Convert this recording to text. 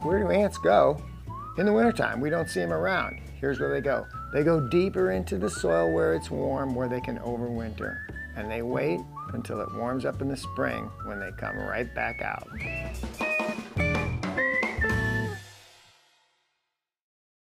where do ants go in the wintertime? We don't see them around. Here's where they go. They go deeper into the soil where it's warm, where they can overwinter. And they wait until it warms up in the spring when they come right back out.